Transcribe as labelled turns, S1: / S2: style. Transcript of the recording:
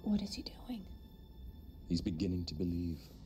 S1: What is he doing?
S2: He's beginning to believe.